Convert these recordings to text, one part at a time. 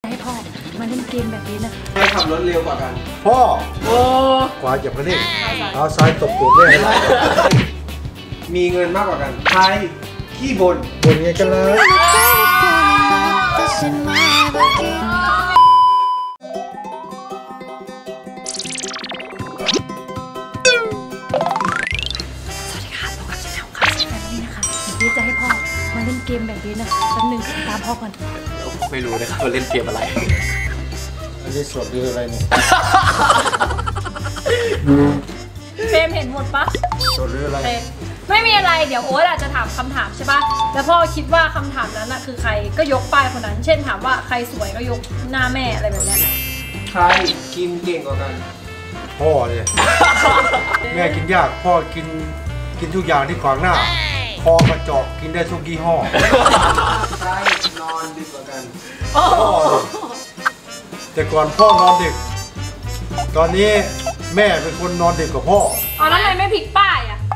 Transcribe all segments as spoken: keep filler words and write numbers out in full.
ให้พ่อมาเล่นเกมแบบนี้นะใครขับรถเร็วกว่ากันพ่อโอ้ขวาจับกระดิ่งเอาซ้ายตบตูดเลยมีเงินมากกว่ากันใครขี้บ่นบ่นไงกันเลยนี่จะให้พ่อมาเล่นเกมแบบนี้นะแป๊บนึงตามพ่อก่อนไม่รู้นะครับว่าเล่นเกมอะไรอันนี้สดหรืออะไรเนี่ยเฟรมเห็นหมดปะสดหรืออะไรไม่มีอะไรเดี๋ยวโอ๊ตอาจจะถามคำถามใช่ปะแล้วพ่อคิดว่าคำถามนั้นน่ะคือใครก็ยกป้ายคนนั้นเช่นถามว่าใครสวยก็ยกหน้าแม่อะไรแบบนี้ใครกินเก่งกว่ากันพ่อเลยแม่กินยากพ่อกินกินทุกอย่างที่ขวางหน้าคอกระจอกกินได้ทุกยี่ห้อใช่นอนดึกกว่ากันพ่อแต่ก่อนพ่อนอนดึกตอนนี้แม่เป็นคนนอนดึกกว่าพ่ออ๋อแล้วทำไมไม่พลิกป้ายอ่ะ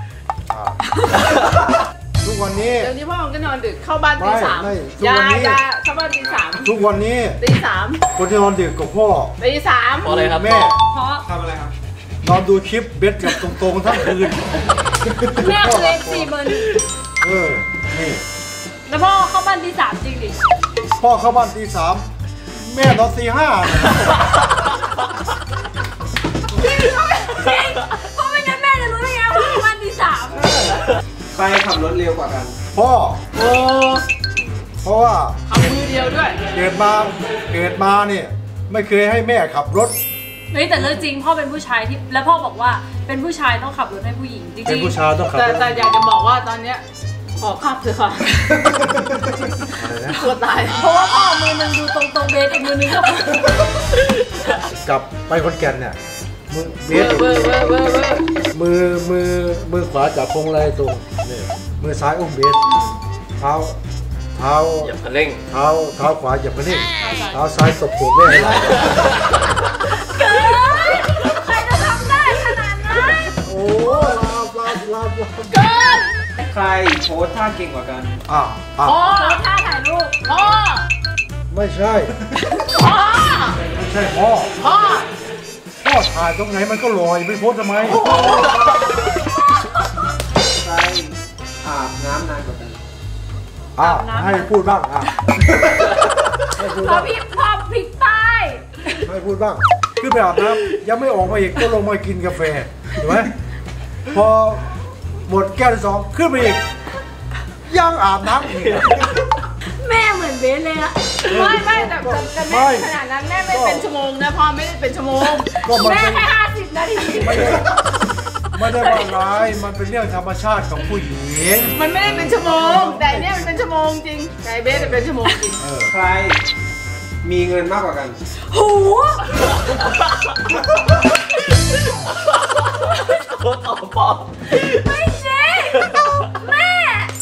ทุกวันนี้เดี๋ยวนี้พ่อก็นอนดึกเข้าบ้านตีสามยายาเข้าบ้านตีสามทุกวันนี้ตีสามคนที่นอนดึกกับพ่อตีสามเพราะอะไรครับแม่เพราะทำอะไรครับนอนดูคลิปเบ็ดกับตรงๆทั้งคืนแม่เคยสี่เบอร์เออนี่แล้วพ่อเข้าบ้านตีสามจริงดิพ่อเข้าบ้านตีสามแม่นอนตีห้าเพราะไม่งั้นแม่จะรู้ได้ไงว่าเข้าบ้านตีสามใครขับรถเร็วกว่ากันพ่อโอ้เพราะว่าขับมือเดียวด้วยเกิดมาเกิดมาเนี่ยไม่เคยให้แม่ขับรถเฮ้ยแต่เรื่องจริงพ่อเป็นผู้ชายที่แล้วพ่อบอกว่าเป็นผู้ชายต้องขับรถให้ผู้หญิงจริงๆเป็นผู้ชายต้องขับแต่แต่อยากจะบอกว่าตอนเนี้ยขอขับเถอะค่ะกลัวตายเพราะว่าพ่อมือนึงดูตรงๆเบสอีกมือนึงก็กลับไปคนแก่นเนี่ยมือเบสมือมือมือขวาจับพวงมาลัยตรงนี่มือซ้ายอุ้มเบสเท้าเท้าเหยียบคันเร่งเท้าเท้าขวาเหยียบคันเร่งเท้าซ้ายตบตูดแม่เกินใครจะทำได้ขนาดนั้นโอ้ลาบลาบลาบเกินใครโพสท่าเก่งกว่ากันอ่าพ่อท่าถ่ายรูปพ่อไม่ใช่พ่อไม่ใช่พ่อพ่อพ่อถ่ายตรงไหนมันก็ลอยไม่โพสทำไมใครอาบน้ำนานกว่ากันอ่าให้พูดบ้างอ่ะพ่อพี่พ่อพลิกป้ายให้พูดบ้างขึ้นไปอาบน้ำยังไม่ออกมาอีกก็ลงมากินกาแฟถูกไหมพอหมดแก้วที่สองขึ้นไปอีกยังอาบน้ำอีกแม่เหมือนเบสเลยอะไม่ไม่แต่แต่แม่ขนาดนั้นแม่ไม่เป็นชั่วโมงนะพ่อไม่ได้เป็นชั่วโมงแม่แค่ห้าสิบนาทีไม่ได้ว่าร้ายมันเป็นเรื่องธรรมชาติของผู้หญิงมันไม่ได้เป็นชั่วโมงแต่เนี่ยมันเป็นชั่วโมงจริงแต่เบสเป็นชั่วโมงจริงใครมีเงินมากกว่ากันโอ้โคตรเอาพ่อไม่ใช่แม่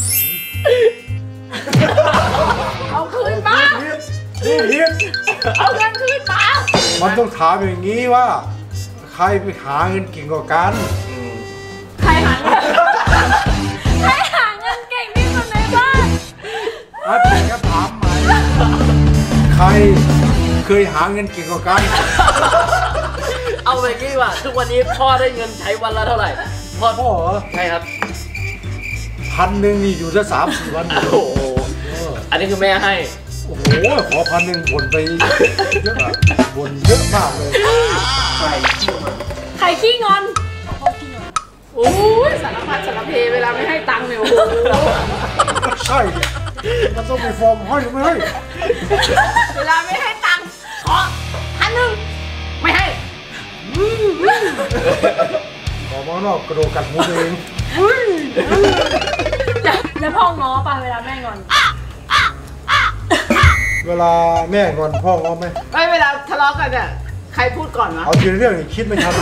เอาคืนมานี่เฮียเอาเงินคืนมามันต้องถามอย่างนี้ว่าใครไปหาเงินเก่งกว่ากันใครหาเงินใครหาเงินเก่งที่สุดในบ้านอ่ะเป็นคำถามใหม่ใครเคยหาเงินเก่งกว่ากันเอาไปกี้ว่าทุกวันนี้พ่อได้เงินใช้วันละเท่าไหร่พ่อพ่อเหรอใช่ครับพันหนึ่งนี่อยู่ได้สามสี่วันโอ้โหอันนี้คือแม่ให้โอ้โหขอพันหนึ่งบ่นไปเยอะอะบ่นเยอะมากเลยใครขี้งอนใครขี้งอนพ่อขี้งอนโอ้ยสารพัดสารเพเวลาไม่ให้ตังค์เนี่ยโอ้โหใช่เนี่ยมันต้องมีฟอร์มให้หรือไม่ให้เวลาไม่ให้ตังค์ขอพันหนึ่งไม่ให้ออกมานอกกระโดดกัดหัวเองแล้วพ่อง้อป่ะเวลาแม่งอนเวลาแม่งอนพ่อง้อไหมไม่เวลาทะเลาะกันเนี่ยใครพูดก่อนวะเอาทีเรื่องนี้คิดไม่ทัน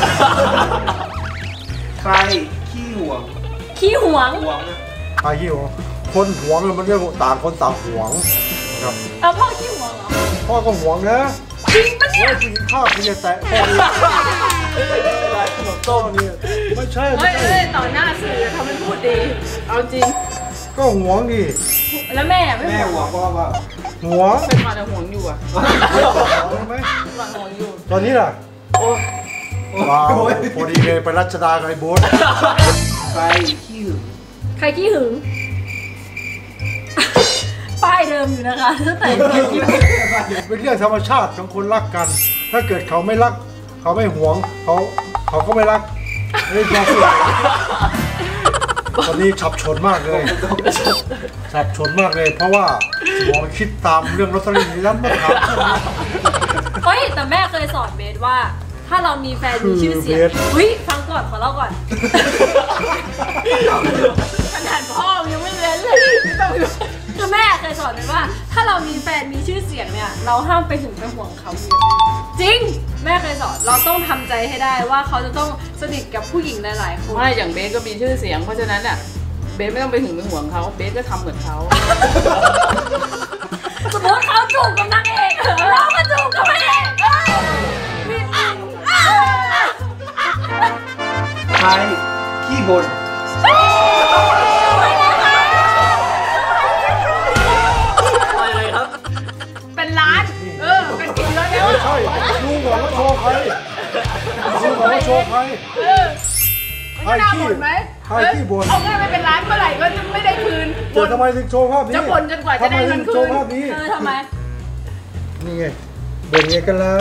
ใครขี้หวงขี้หวงหวงนะใครขี้หวงคนหวงมันเรื่องต่างคนต่างหวงครับเอาพ่อขี้หวงเหรอพ่อก็หวงนะจริงปะเนี่ยจริงข้าวคุณจะแตะพ่อได้ขนมต้มนี่ไม่ใช่ไม่ใช่ต่อหน้าสื่อทำเป็นพูดดีเอาจริงก็หวงดิแล้วแม่แม่หวงพ่อป่ะหัวเป็นมาแต่ห่วงอยู่อ่ะใช่ไหมมาห่วงอยู่ตอนนี้ล่ะโอ้ว้าวพอดีเลยไปรัชดากับไอ้โบ๊ทใครขี้หึงใครขี้หึง ป้ายเดิมอยู่นะคะตั้งแต่เป็นเรื่องธรรมชาติของคนรักกัน ถ้าเกิดเขาไม่รัก เขาไม่หวงเขาเขาก็ไม่รักไม่ยอมพูดตอนนี้ฉับฉนมากเลยฉับฉนมากเลย เพราะว่าสมองคิดตามเรื่องลอตเตอรี่แล้วมาถามเฮ้ยแต่แม่เคยสอนเบสว่า ถ้าเรามีแฟนมีชื่อเสียงคือเบสเฮ้ยฟังก่อนขอเล่าก่อนขนาดพ่อยังไม่เว้นเลยไม่ต้องคือแม่เคยสอนเลยว่า ถ้าเรามีแฟนมีชื่อเสียงเนี่ยเราห้ามไปถึงไปห่วงเขาเยอะจริง แม่เคยสอนเราต้องทำใจให้ได้ว่าเขาจะต้องสนิทกับผู้หญิงหลายๆคนไม่อย่างเบสก็มีชื่อเสียงเพราะฉะนั้นอ่ะเบสไม่ต้องไปถึงไปห่วงเขาเบสก็ทำเหมือนเขาสมมติเขาจูบกับนางเอกเราก็จูบกับพระเอกเอ้ยมีตังค์ใครขี้บ่นไปเลยครับเป็นล้าน เออ เป็นกี่ร้อยแล้วไม่ใช่ดูก่อนว่าโชว์ใครดูก่อนว่าโชว์ใครเออมันก็น่าบ่นไหมใครขี้บ่นเอาเงินไปเป็นล้านเมื่อไหร่ก็จะไม่ได้คืนเดี๋ยวทำไมถึงโชว์ภาพนี้จะบ่นจนกว่าจะได้เงินคืนทำไมถึงโชว์ภาพนี้เออทำไมนี่ไงบ่นไงกันแล้ว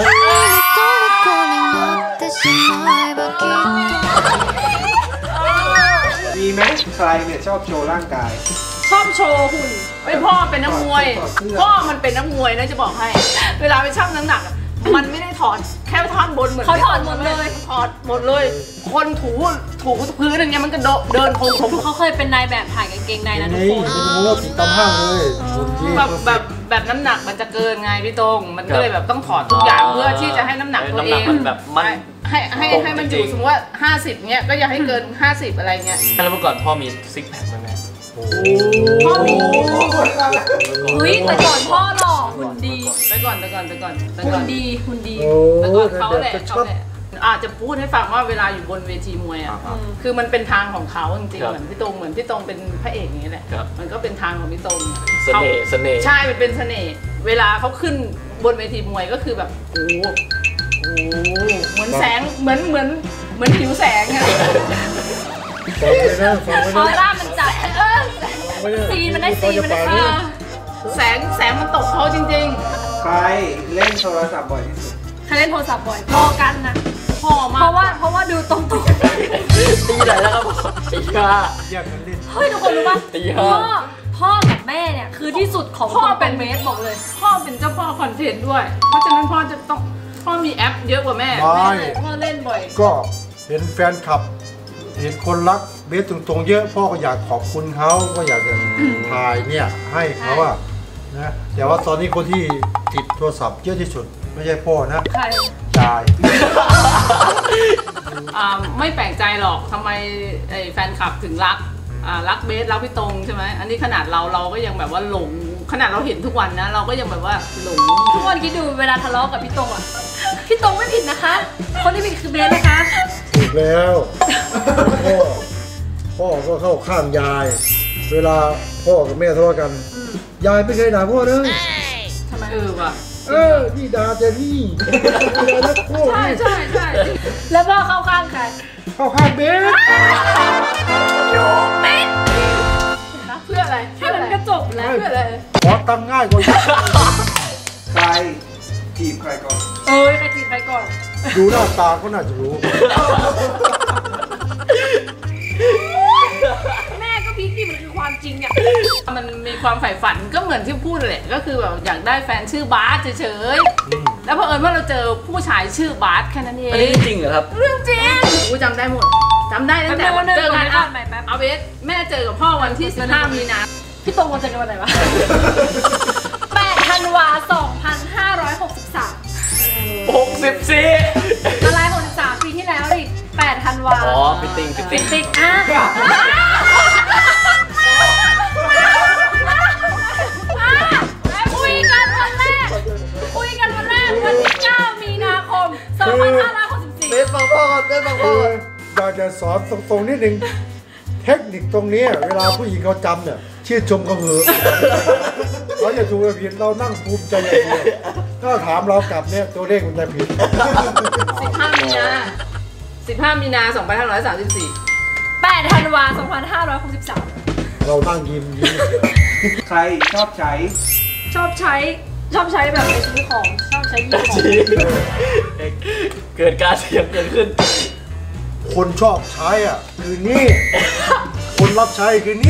มีไหมใครเนี่ยชอบโชว์ร่างกายชอบโชว์หุ่นไม่พ่อเป็นนักมวยถอดเสื้อพ่อมันเป็นนักมวยนะจะบอกให้ เวลาไปชั่งน้ำหนักอะมันไม่ได้ถอดแค่ท่อนบนเหมือนเขาถอดหมดเลยถอดหมดเลย คนถูถูพื้นอย่างเงี้ยมันก็เดินโค้งๆเขาเคยเป็นนายแบบถ่ายกางเกงในนะทุกนี่คนเป็นโง่สีตำห้างเลยคนที่แบบแบบแบบน้ำหนักมันจะเกินไงพี่ตรงมันก็เลยแบบต้องถอดทุกอย่างเพื่อที่จะให้น้ำหนักตัวเองน้ำหนักมันแบบมันให้ให้ตรงให้มันอจริยู่งๆสมมติว่าห้าสิบเนี้ยก็อย่าให้เกินห้าสิบอะไรเงี้ยแล้วเมื่อก่อนพ่อมีซิกแพคไหมแม่โอ้โหพ่อมีโอ้โหเฮ้ยแต่ก่อนพ่อหล่อหุ่นดีไปก่อนไปก่อนไปก่อนไปหุ่ก่อน นดีหุ่นดีโอ้ไปโหก่อนเขาแหละแต่เขาชอบแหละอาจจะพูดให้ฟังว่าเวลาอยู่บนเวทีมวยอ่ะอ่าคือมันเป็นทางของเขาจริงครัๆบเหมือนพี่ตรงเหมือนพี่ตรงเป็นพระเอกอย่างนี้แหละครับมันก็เป็นทางของพี่ตรงเสน่ห์เสน่ห์ใช่มันเป็นเสน่ห์เวลาเขาขึ้นบนเวทีมวยก็คือแบบโอ้โหโอ้โหเหมือนแสงเหมือนเหมือนเหมือนหิวแสงอะฟังไปนะฟังไปออนะร่ามันจัดเออฟังไปนะซีนมันได้ซีนมันได้เขาจะเอปาอแสงแสงมันตกเขาจริงใครเล่นโทรศัพท์บ่อยที่สุดใครเล่นโทรศัพท์บ่อยพอกันนะๆพ่อเพมากราะว่าเพราะว่าดูตรงตีไหนแล้วครับตีห้าแยกกันเล่นๆเฮ้ยทุกคนรู้ป่ะตีห้าพ่อพ่อกับแม่เนี่ยคือที่สุดของพ่อคนเป็เป็น นเมสบอกเลยพ่อเป็นเจ้าพ่อคอนเทนต์ด้วย เพราะฉะนั้นพ่อจะต้องพ่อมีแอปเยอะกว่าแม่ไม่พ่อเล่นบ่อยก็เห็นแฟนคลับ เห็นคนรักเบสตรงๆเยอะพ่อก็อยากขอบคุณเขาก็อยากจะถ่ายเนี่ยให้เขาอะนะแต่ว่าตอนนี้คนที่ติดโทรศัพท์เยอะที่สุดไม่ใช่พ่อนะใครยายอ่าไม่แปลกใจหรอกทำไมไอ้แฟนคลับถึงรักอ่ารักเบสรักพี่ตรงใช่ไหมอันนี้ขนาดเราเราก็ยังแบบว่าหลงขนาดเราเห็นทุกวันนะ เราก็ยังแบบว่าหลงทุกคนคิดดูเวลาทะเลาะกับพี่ตรงอ่ะพี่ตรงไม่ผิดนะคะ คนที่ผิดคือเบสนะคะถูกแล้วพ่อพ่อก็เข้าข้างยาย เวลาพ่อกับแม่ทะเลาะกัน ยายไม่เคยด่าพ่อเลยทำไมเออว่ะเออนี่ด่าแต่นี่เวลารักพ่อใช่นี่ใช่ใช่แล้วพ่อเข้าข้างใครเข้าข้างเบสอยู่เป็นเพื่ออะไรแค่นั้นก็จบแล้วเพื่ออะไรขอตังค์ง่ายกว่าใครจีบใครก่อนเอ้ยใครจีบใครก่อนดูหน้าตาก็น่าจะรู้แม่ก็พีคดิมันคือความจริงอ่ะมันมีความใฝ่ฝันก็เหมือนที่พูดแหละก็คือแบบอยากได้แฟนชื่อบาสเฉยๆแล้วพอเผอิญว่าเราเจอผู้ชายชื่อบาสแค่นั้นเองอันนี้จริงเหรอครับเรื่องจริงกูจำได้หมดจำได้ตั้งแต่วันเจอกันแป๊อ่ะบนึงแป๊บนึงเอาเบสแม่เจอกับพ่อวันที่สิบห้ามีนาพี่ตรงวันเจอกันวันไหนวะ แปดธันวาสองพันห้าร้อยหกสิบสามหกสิบสี่อะไรหกสิบสามปีที่แล้วดิแปดธันวาอ๋อฟิตติ้งฟิตปิติ้งดติ๊กอ่ะและคุยกันวันแรก คุยกันวันแรกวันที่เก้ามีนาคมสองพันห้าร้อยหกสิบสี่เบสฟังพ่อก่อนเบสฟังพ่อคือก่อนอยากจะสอนตรงๆนิดนึงเทคนิคตรงนี้เวลาผู้หญิงเขาจำเนี่ยชื่นชมเขาเหอะเขาจะถูกผิดเรานั่งภูมิใจอย่างเดียวถ้าถามเรากลับเนี่ยตัวเลขมันจะผิดสิบห้ามีนาสิบห้ามีนาสองพันห้าร้อยสามสิบสี่แปดธันวาสองพันห้าร้อยหกสิบสามเรานั่งยิ้มยิ้มใครชอบใช้ชอบใช้ชอบใช้แบบไปซื้อของชอบใช้ยี่ห้อเกิดการเสียงเกิดขึ้นคนชอบใช้อ่ะคือนี่ คนรับใช้คือนี่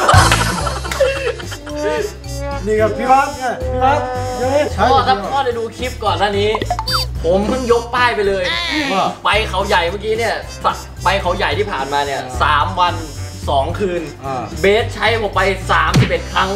นี่กับพี่วัดไงพี่วัดยังไม่ใช้พ่อเลยถ้าพ่อได้ดูคลิปก่อนหน้านี้ ผมเพิ่งยกป้ายไปเลยว่าไปเขาใหญ่เมื่อกี้เนี่ยสักไปเขาใหญ่ที่ผ่านมาเนี่ยสามวันสองคืนอ่าเบสใช้ผมไปสามสิบเอ็ดครั้ง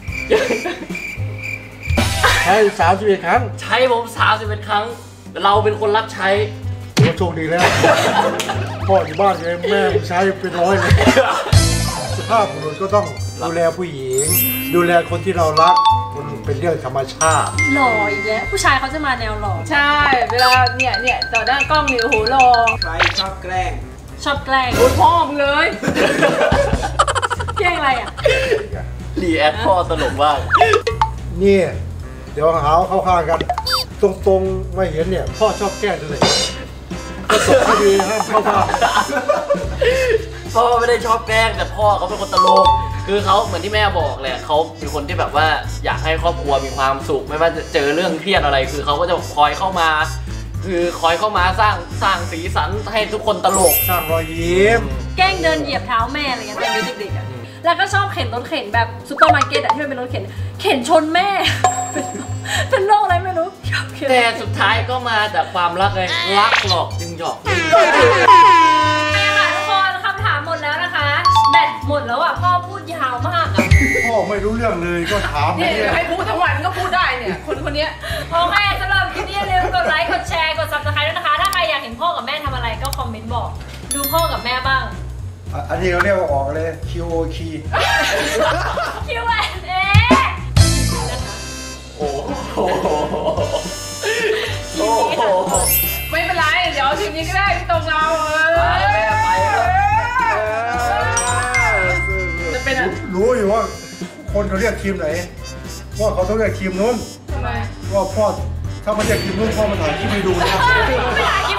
ใช้สามสิบเอ็ดครั้งใช้ผมสามสิบเอ็ดครั้ง เราเป็นคนรับใช้ถือว่าโชคดีแล้ว พ่ออยู่บ้านเลยแม่ผมใช้เป็นร้อยเลยสภาพบุรุษก็ต้องดูแลผู้หญิง ดูแลคนที่เรารักมันเป็นเรื่องธรรมชาติหล่ออีกแล้วผู้ชายเขาจะมาแนวหล่อใช่ เวลาเนี่ยเนี่ยต่อหน้ากล้องนี่โอ้โหรอใครชอบแกล้งชอบแกล้งโอ้ยพ่อมึงเลยแกล้งอะไรอ่ะรีแอคพ่อตลกมากนี่เดี๋ยวหาเข้าข้างกัน ตรงๆไม่เห็นเนี่ย พ่อชอบแกล้งเลยก็ตกไม่ดีห้ามเข้าข้างพ่อไม่ได้ชอบแกล้งแต่พ่อเขาเป็นคนตลก คือเขาเหมือนที่แม่บอกแหละเขาเป็นคนที่แบบว่าอยากให้ครอบครัวมีความสุข ไม่ว่าจะเจอเรื่องเครียดอะไร คือเขาก็จะคอยเข้ามา คือคอยเข้ามาสร้างสร้างสีสันให้ทุกคนตลกสร้างรอยยิ้มแกล้งเดินเหยียบเท้าแม่อะไรเงี้ยตอนเด็กๆอ่ะแล้วก็ชอบเข็นรถเข็นแบบซุปเปอร์มาร์เก็ตอ่ะที่มันเป็นรถเข็นเข็นชนแม่ เป็นโรคอะไรไม่รู้ชอบเข็นแต่สุดท้ายก็มาจากความรักไงรักหลอกจึงหยอกค่ะทุกคนคำถามหมดแล้วนะคะ แบตหมดแล้วอ่ะพ่อพูดยาวมากอ่ะพ่อไม่รู้เรื่องเลยก็ถามเนี่ยเนี่ยให้พูดทั้งวันก็พูดได้เนี่ย คนคนเนี้ยโอเคสำหรับคลิปนี้อย่าลืมกดไลค์ กดแชร์ กด ซับสไครบ์ ด้วยนะคะ ถ้าใครอยากเห็นพ่อกับแม่ทำอะไรก็คอมเมนต์บอก ดูพ่อกับแม่บ้างอ่ะอันนี้เขาเรียกว่าออกเลย Q O K คิวแอนเอโอ้โหทีนี้ค่ะไม่เป็นไร เดี๋ยวทีมนี้ก็ได้พี่ตรงเราเออไปแม่ไปครับจะเป็นอะไรรู้อยู่ว่าคนเขาเรียกทีมไหนว่าเขาต้องเรียกทีมนู้นทำไมว่าพ่อถ้ามันเรียกทีมนู้นพ่อมาถ่ายคลิปให้ดูนะไม่ถ่ายคลิป